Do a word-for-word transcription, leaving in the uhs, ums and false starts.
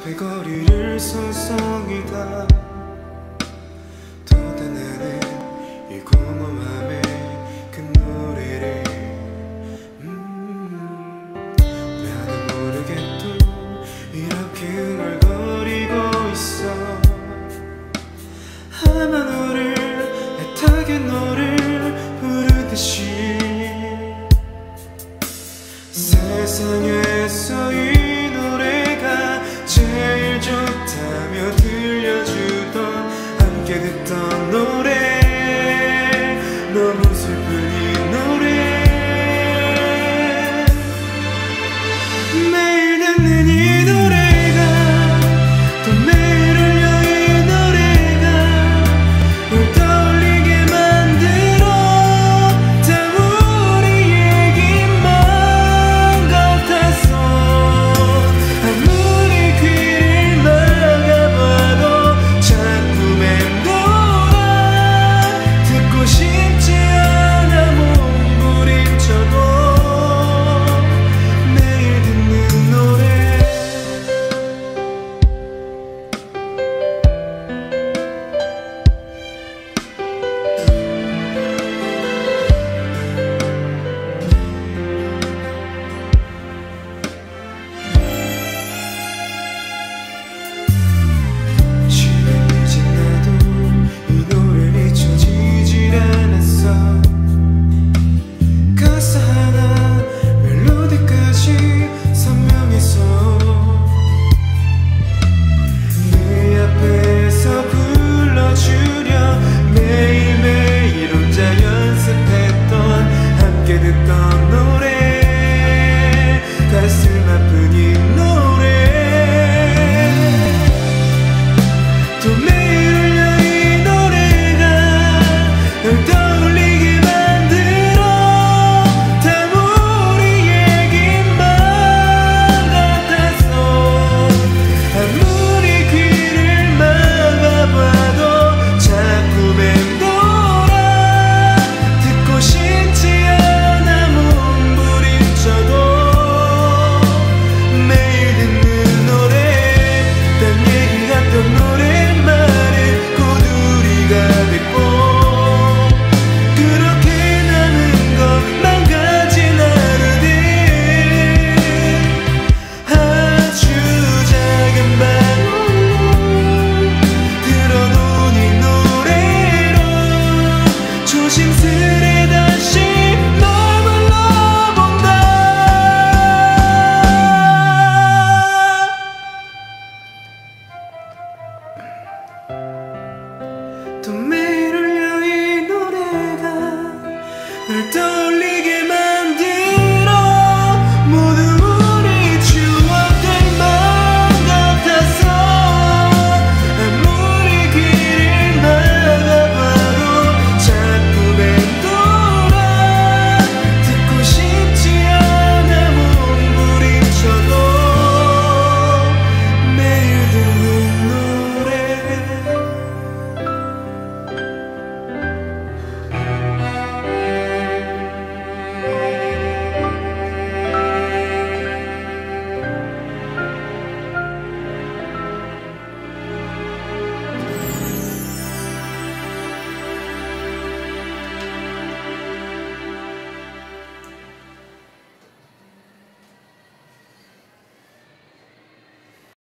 거리를 서성이다 돋아나는 이 공허함에 그 노래를 음, 나는 모르게 또 이렇게 흥얼거리고 있어 아마 너를 애타게 너를 부르듯이 세상에서 이 노래가 제일 좋다며 들려주던 함께 듣던 노래 너무 슬픈 이 노래 매일 듣는 이 노래가 또 매일 울려 이 노래가 널 떠올리게 만들어 다 우리 얘기만 같아서 아무리 귀를 막아봐도 자꾸 맴돌아 듣고 싶지 않아 몸부림쳐도 매일 듣는 노래 시간이 지나도 이 노래는 잊혀지질 않았어 가사 하나 멜로디까지 선명해서 네 앞에서 불러주려 매일매일 혼자 연습했던 함께 듣던 노래 가슴 아픈 이 노래 또 매일 울려 이 노래가 널 떠올리게 만들어 다 우리 얘기만 같아서 아무리 귀를 막아봐도 자꾸 맴돌아 듣고 싶지 않아 몸부림쳐도 매일 듣는 노래 딴 얘기 같던 노래만을 고두리가 됐고 그렇게 남은 것만 가진 하루들 아주 작은 방울로 들어놓은 이 노래로 조심스레 다시 널 불러본다 또 매일 울려 이 노래가 널 떠올려